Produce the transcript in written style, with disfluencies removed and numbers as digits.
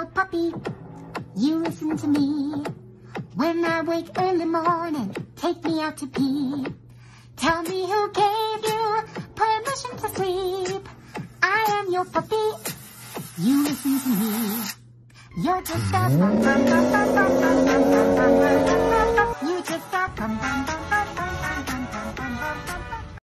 your puppy. You listen to me. When I wake early morning, take me out to pee. Tell me who gave you permission to sleep. I am your puppy. You listen to me. You're just a